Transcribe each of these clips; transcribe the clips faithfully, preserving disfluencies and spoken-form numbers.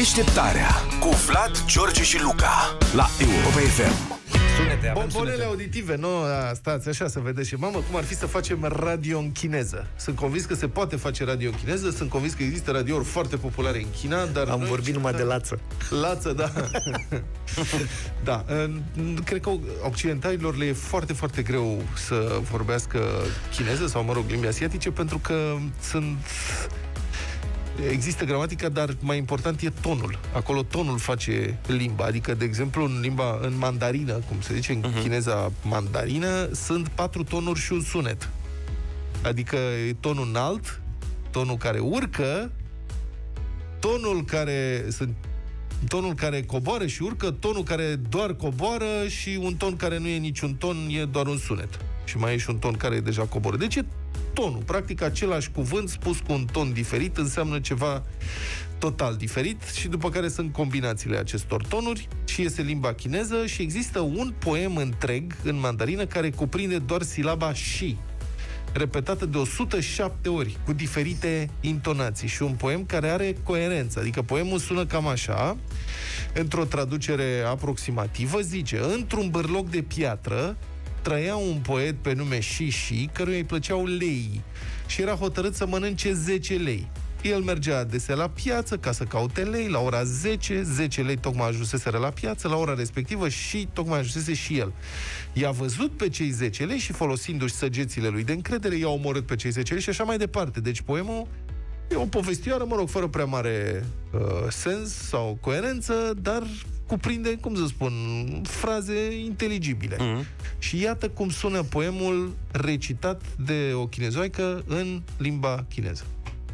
Deșteptarea cu Vlad, George și Luca la Europa F M. Sunete, avem Bombonele sunete. auditive, nu? A, stați așa să vedeți și mamă, cum ar fi să facem radio în chineză. Sunt convins că se poate face radio în chineză, sunt convins că există radiouri foarte populare în China, dar Am noi, vorbit numai da, de lață. Lață, da. Da, cred că occidentalilor le e foarte, foarte greu să vorbească chineză sau, mă rog, limbi asiatice, pentru că sunt... Există gramatica, dar mai important e tonul. Acolo tonul face limba. Adică, de exemplu, în limba, în mandarină, cum se zice, în uh-huh. chineza mandarină, sunt patru tonuri și un sunet. Adică e tonul înalt, tonul care urcă, tonul care sunt tonul care coboară și urcă, tonul care doar coboară și un ton care nu e niciun ton, e doar un sunet. Și mai e și un ton care e deja coboră. Deci e tonul. Practic, același cuvânt spus cu un ton diferit înseamnă ceva total diferit și după care sunt combinațiile acestor tonuri și iese limba chineză și există un poem întreg în mandarină care cuprinde doar silaba și, repetată de o sută șapte ori, cu diferite intonații și un poem care are coerență. Adică poemul sună cam așa, într-o traducere aproximativă, zice: într-un bârloc de piatră trăia un poet pe nume Shishi, căruia îi plăceau lei și era hotărât să mănânce zece lei. El mergea adesea la piață ca să caute lei, la ora zece, zece lei tocmai ajunseseră la piață, la ora respectivă și tocmai ajunsese și el. I-a văzut pe cei zece lei și, folosindu-și săgețile lui de încredere, i-a omorât pe cei zece lei și așa mai departe. Deci poemul e o povestioară, mă rog, fără prea mare uh, sens sau coerență, dar cuprinde, cum să spun, fraze inteligibile. Mm-hmm. Și iată cum sună poemul recitat de o chinezoaică în limba chineză.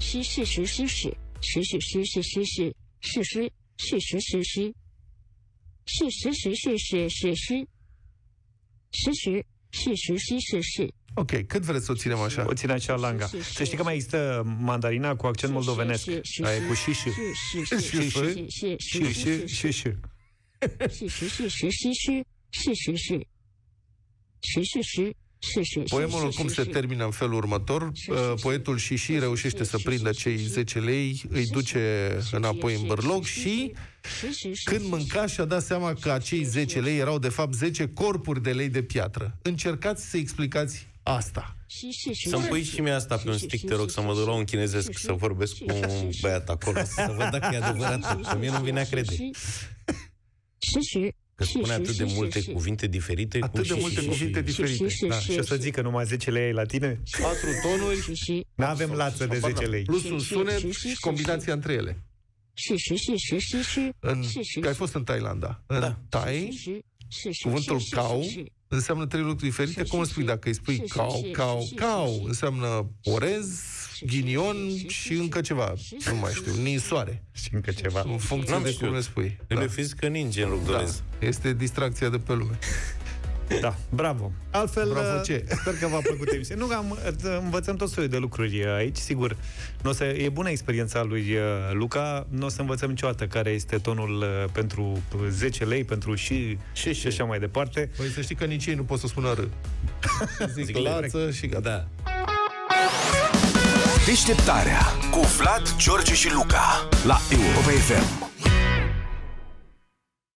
Ok, cât vreți să o ținem așa? O ține așa langa. Să știi că mai există mandarina cu accent moldovenesc. Aia e cu și-și. Și-și. Și-și. Poemul cum se termină în felul următor: poetul Shishi reușește să prindă cei zece lei, îi duce înapoi în bărloc și, când mânca, și-a dat seama că acei zece lei erau de fapt zece corpuri de lei de piatră. Încercați să explicați asta. Să-mi pui și mie asta pe un stick, te rog, să mă duc la un chinezesc să vorbesc cu un băiat acolo, să văd dacă e adevărat. Că mie nu vine a crede. Că spune atât de multe cuvinte diferite. Atât de multe cuvinte diferite. Da, și o să zic că numai zece lei la tine? Patru tonuri. N-avem lață de zece lei. Plus un sunet și combinația între ele. În, că ai fost în Thailanda. În da. Thai, cuvântul cow înseamnă trei lucruri diferite. Cum îi spui dacă îi spui cow, cow, cow? Înseamnă orez, ghinion și încă ceva. Nu mai știu, ninsoare. Și încă ceva. În funcție de cum le spui. Îmi fizică ninge în loc de orez. Da. Este distracția de pe lume. Da, bravo. Altfel, bravo ce? Sper că v-a plăcut emisiunea. Nu, că am, învățăm tot soiul de lucruri aici, sigur. N-o să, e bună experiența lui Luca, nu o să învățăm niciodată care este tonul pentru zece lei, pentru și și, și așa mai departe. Păi să știi că nici ei nu pot să spună R. Zic, Zic lață și gata. Da. Deșteptarea cu Vlad, George și Luca la Europa F M.